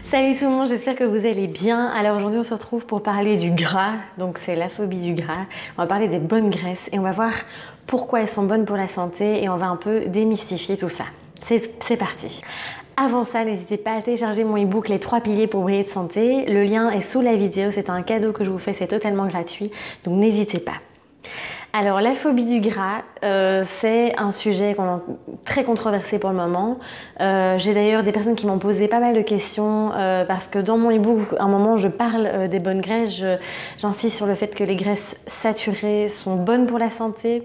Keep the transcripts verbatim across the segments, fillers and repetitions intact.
Salut tout le monde, j'espère que vous allez bien. Alors aujourd'hui on se retrouve pour parler du gras, donc c'est la phobie du gras. On va parler des bonnes graisses et on va voir pourquoi elles sont bonnes pour la santé et on va un peu démystifier tout ça. C'est parti. Avant ça, n'hésitez pas à télécharger mon e-book Les trois piliers pour briller de santé. Le lien est sous la vidéo, c'est un cadeau que je vous fais, c'est totalement gratuit, donc n'hésitez pas. Alors la phobie du gras, euh, c'est un sujet très controversé pour le moment. Euh, J'ai d'ailleurs des personnes qui m'ont posé pas mal de questions euh, parce que dans mon e-book, à un moment, je parle euh, des bonnes graisses. J'insiste sur le fait que les graisses saturées sont bonnes pour la santé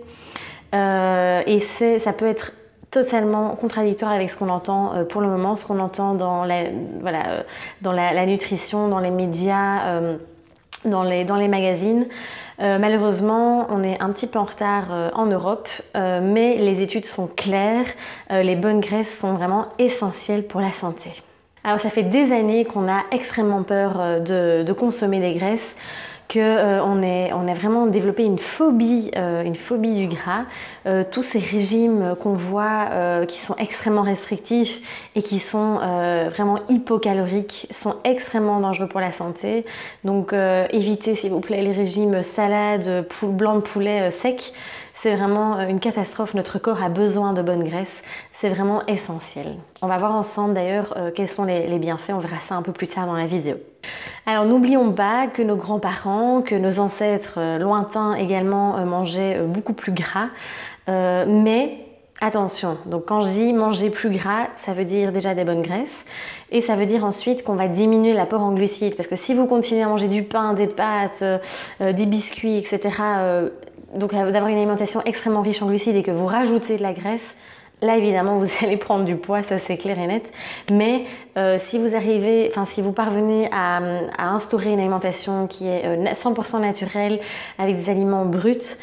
euh, et ça peut être totalement contradictoire avec ce qu'on entend euh, pour le moment, ce qu'on entend dans, la, voilà, euh, dans la, la nutrition, dans les médias, euh, dans, les, dans les magazines. Euh, malheureusement, on est un petit peu en retard euh, en Europe, euh, mais les études sont claires, euh, les bonnes graisses sont vraiment essentielles pour la santé. Alors ça fait des années qu'on a extrêmement peur euh, de, de consommer des graisses, qu'on euh, on a vraiment développé une phobie, euh, une phobie du gras. Euh, tous ces régimes qu'on voit euh, qui sont extrêmement restrictifs et qui sont euh, vraiment hypocaloriques sont extrêmement dangereux pour la santé. Donc euh, évitez s'il vous plaît les régimes salade, blanc de poulet euh, sec. C'est vraiment une catastrophe, notre corps a besoin de bonnes graisses, c'est vraiment essentiel. On va voir ensemble d'ailleurs euh, quels sont les, les bienfaits, on verra ça un peu plus tard dans la vidéo. Alors n'oublions pas que nos grands-parents, que nos ancêtres euh, lointains également euh, mangeaient euh, beaucoup plus gras, euh, mais attention, donc quand je dis manger plus gras, ça veut dire déjà des bonnes graisses et ça veut dire ensuite qu'on va diminuer l'apport en glucides parce que si vous continuez à manger du pain, des pâtes, euh, des biscuits, et cetera, euh, donc d'avoir une alimentation extrêmement riche en glucides et que vous rajoutez de la graisse, là évidemment vous allez prendre du poids, ça c'est clair et net. Mais euh, si vous arrivez, enfin si vous parvenez à, à instaurer une alimentation qui est cent pour cent naturelle avec des aliments bruts,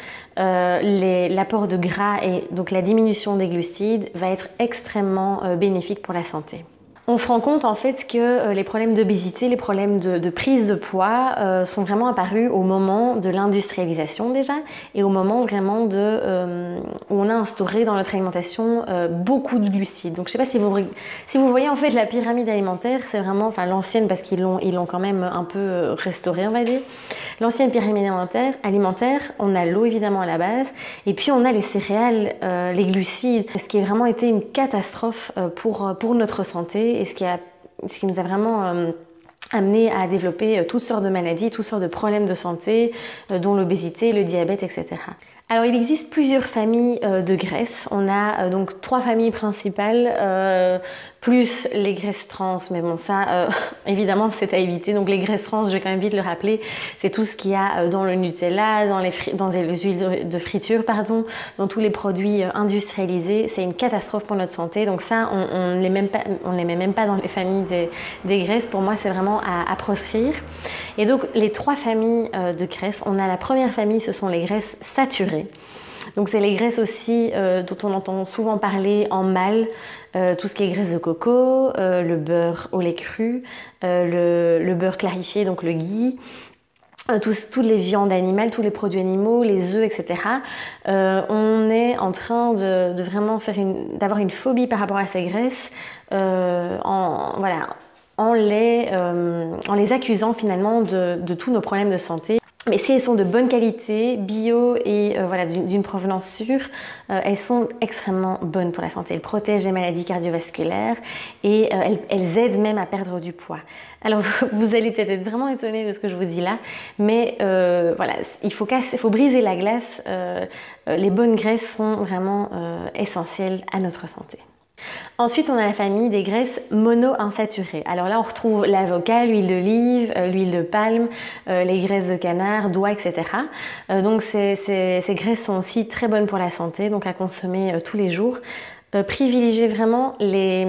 euh, l'apport de gras et donc la diminution des glucides va être extrêmement euh, bénéfique pour la santé. On se rend compte en fait que euh, les problèmes d'obésité, les problèmes de, de prise de poids euh, sont vraiment apparus au moment de l'industrialisation déjà et au moment vraiment de, euh, où on a instauré dans notre alimentation euh, beaucoup de glucides. Donc je sais pas si vous, si vous voyez en fait la pyramide alimentaire, c'est vraiment, enfin l'ancienne parce qu'ils l'ont ils l'ont quand même un peu restaurée on va dire. L'ancienne pyramide alimentaire, alimentaire, on a l'eau évidemment à la base et puis on a les céréales, euh, les glucides, ce qui a vraiment été une catastrophe euh, pour, pour notre santé. Et ce qui, a, ce qui nous a vraiment euh, amené à développer euh, toutes sortes de maladies, toutes sortes de problèmes de santé, euh, dont l'obésité, le diabète, et cetera. Alors il existe plusieurs familles euh, de graisses. On a euh, donc trois familles principales, euh, plus les graisses trans, mais bon ça euh, évidemment c'est à éviter. Donc les graisses trans, je vais quand même vite le rappeler, c'est tout ce qu'il y a dans le Nutella, dans les, dans les huiles de friture, pardon, dans tous les produits industrialisés. C'est une catastrophe pour notre santé. Donc ça, on ne les met pas, on les met même pas dans les familles des, des graisses. Pour moi, c'est vraiment à, à proscrire. Et donc les trois familles euh, de graisses, on a la première famille, ce sont les graisses saturées. Donc c'est les graisses aussi euh, dont on entend souvent parler en mal, euh, tout ce qui est graisse de coco, euh, le beurre au lait cru, euh, le, le beurre clarifié, donc le ghee, euh, tous, toutes les viandes animales, tous les produits animaux, les œufs, et cetera. Euh, on est en train de, de vraiment faire une, d'avoir une phobie par rapport à ces graisses, euh, en, voilà, en, les, euh, en les accusant finalement de, de tous nos problèmes de santé. Mais si elles sont de bonne qualité, bio et euh, voilà, d'une provenance sûre, euh, elles sont extrêmement bonnes pour la santé. Elles protègent les maladies cardiovasculaires et euh, elles, elles aident même à perdre du poids. Alors vous allez peut-être être vraiment étonnés de ce que je vous dis là, mais euh, voilà, il faut, casser, il faut briser la glace. Euh, les bonnes graisses sont vraiment euh, essentielles à notre santé. Ensuite, on a la famille des graisses monoinsaturées. Alors là, on retrouve l'avocat, l'huile d'olive, euh, l'huile de palme, euh, les graisses de canard, d'oie, et cetera. Euh, donc ces, ces, ces graisses sont aussi très bonnes pour la santé, donc à consommer euh, tous les jours. Euh, privilégiez vraiment les...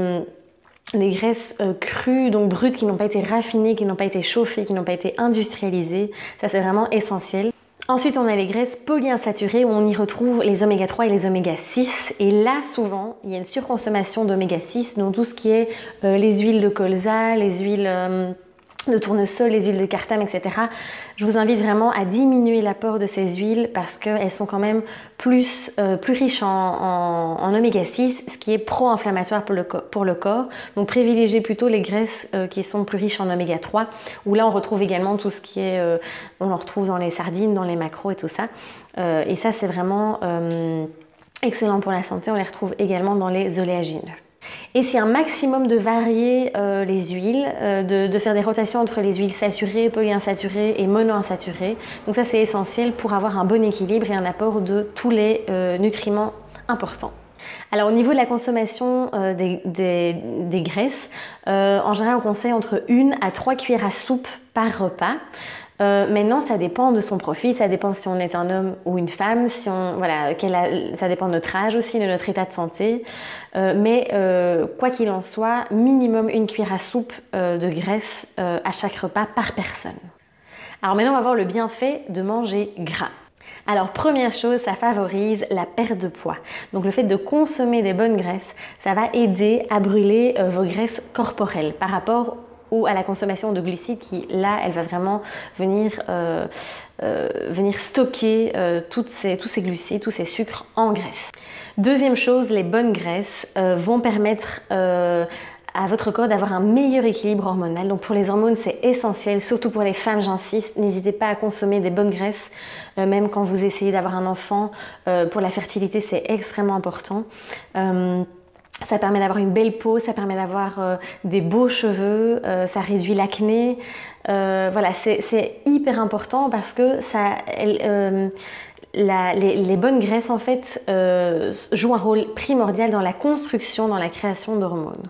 les graisses euh, crues, donc brutes, qui n'ont pas été raffinées, qui n'ont pas été chauffées, qui n'ont pas été industrialisées. Ça, c'est vraiment essentiel. Ensuite, on a les graisses polyinsaturées où on y retrouve les oméga trois et les oméga six. Et là, souvent, il y a une surconsommation d'oméga six, donc tout ce qui est euh, les huiles de colza, les huiles... Euh, de tournesol, les huiles de cartame, et cetera. Je vous invite vraiment à diminuer l'apport de ces huiles parce qu'elles sont quand même plus, euh, plus riches en, en, en oméga six, ce qui est pro-inflammatoire pour le, pour le corps. Donc privilégiez plutôt les graisses euh, qui sont plus riches en oméga trois, où là on retrouve également tout ce qui est, euh, on le retrouve dans les sardines, dans les maquereaux et tout ça. Euh, et ça c'est vraiment euh, excellent pour la santé, on les retrouve également dans les oléagineux. Et c'est un maximum de varier euh, les huiles, euh, de, de faire des rotations entre les huiles saturées, polyinsaturées et monoinsaturées. Donc ça c'est essentiel pour avoir un bon équilibre et un apport de tous les euh, nutriments importants. Alors au niveau de la consommation euh, des, des, des graisses, euh, en général on conseille entre une à trois cuillères à soupe par repas. Euh, maintenant, ça dépend de son profil, ça dépend si on est un homme ou une femme, si on, voilà, quel a, ça dépend de notre âge aussi, de notre état de santé. Euh, mais euh, quoi qu'il en soit, minimum une cuillère à soupe euh, de graisse euh, à chaque repas par personne. Alors maintenant, on va voir le bienfait de manger gras. Alors première chose, ça favorise la perte de poids. Donc le fait de consommer des bonnes graisses, ça va aider à brûler euh, vos graisses corporelles par rapport ou à la consommation de glucides qui, là, elle va vraiment venir, euh, euh, venir stocker euh, toutes ces, tous ces glucides, tous ces sucres en graisse. Deuxième chose, les bonnes graisses euh, vont permettre euh, à votre corps d'avoir un meilleur équilibre hormonal. Donc pour les hormones, c'est essentiel, surtout pour les femmes, j'insiste. N'hésitez pas à consommer des bonnes graisses, euh, même quand vous essayez d'avoir un enfant. Euh, pour la fertilité, c'est extrêmement important. Euh, Ça permet d'avoir une belle peau, ça permet d'avoir euh, des beaux cheveux, euh, ça réduit l'acné. Euh, voilà, c'est hyper important parce que ça, elle, euh, la, les, les bonnes graisses en fait euh, jouent un rôle primordial dans la construction, dans la création d'hormones.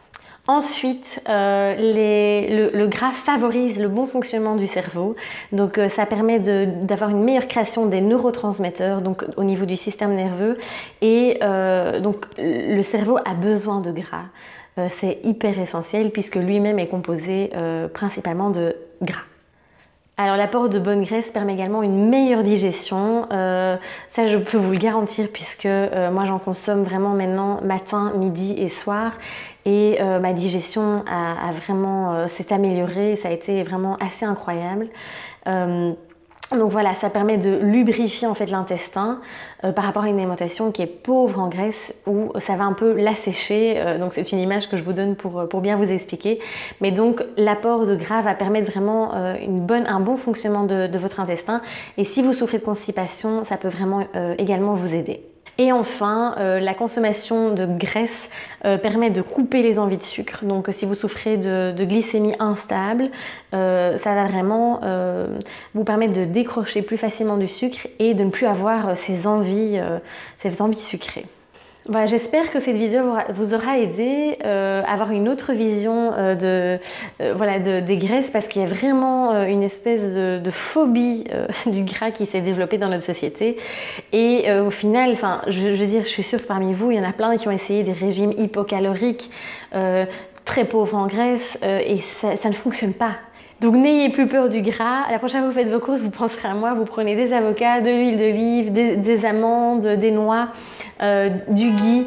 Ensuite, euh, les, le, le gras favorise le bon fonctionnement du cerveau, donc euh, ça permet d'avoir une meilleure création des neurotransmetteurs, donc au niveau du système nerveux, et euh, donc le cerveau a besoin de gras. Euh, c'est hyper essentiel puisque lui-même est composé euh, principalement de gras. Alors l'apport de bonne graisse permet également une meilleure digestion, euh, ça je peux vous le garantir puisque euh, moi j'en consomme vraiment maintenant matin, midi et soir et euh, ma digestion a, a vraiment euh, s'est améliorée, ça a été vraiment assez incroyable. Euh, Donc voilà, ça permet de lubrifier en fait l'intestin euh, par rapport à une alimentation qui est pauvre en graisse où ça va un peu l'assécher. Euh, donc c'est une image que je vous donne pour, pour bien vous expliquer. Mais donc l'apport de gras va permettre vraiment euh, une bonne, un bon fonctionnement de, de votre intestin. Et si vous souffrez de constipation, ça peut vraiment euh, également vous aider. Et enfin, euh, la consommation de graisse euh, permet de couper les envies de sucre. Donc si vous souffrez de, de glycémie instable, euh, ça va vraiment euh, vous permettre de décrocher plus facilement du sucre et de ne plus avoir euh, ces envies, euh, ces envies sucrées. Voilà, j'espère que cette vidéo vous aura aidé euh, à avoir une autre vision euh, de, euh, voilà, de, des graisses parce qu'il y a vraiment euh, une espèce de, de phobie euh, du gras qui s'est développée dans notre société. Et euh, au final, enfin, je, je veux dire, je suis sûre que parmi vous, il y en a plein qui ont essayé des régimes hypocaloriques, euh, très pauvres en graisse euh, et ça, ça ne fonctionne pas. Donc n'ayez plus peur du gras. La prochaine fois que vous faites vos courses, vous penserez à moi. Vous prenez des avocats, de l'huile d'olive, des, des amandes, des noix, euh, du ghee.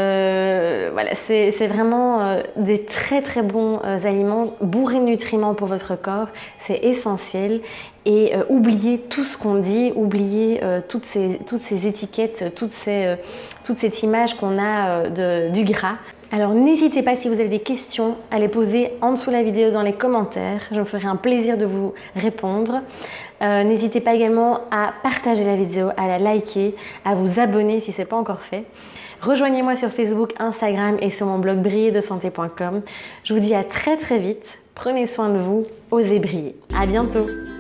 Euh, voilà, c'est vraiment euh, des très très bons euh, aliments bourrés de nutriments pour votre corps. C'est essentiel. Et euh, oubliez tout ce qu'on dit, oubliez euh, toutes, ces, toutes ces étiquettes, toutes ces, euh, toute cette image qu'on a euh, de, du gras. Alors n'hésitez pas, si vous avez des questions, à les poser en dessous de la vidéo dans les commentaires. Je me ferai un plaisir de vous répondre. Euh, n'hésitez pas également à partager la vidéo, à la liker, à vous abonner si ce n'est pas encore fait. Rejoignez-moi sur Facebook, Instagram et sur mon blog briller de santé point com. Je vous dis à très très vite. Prenez soin de vous, osez briller. À bientôt.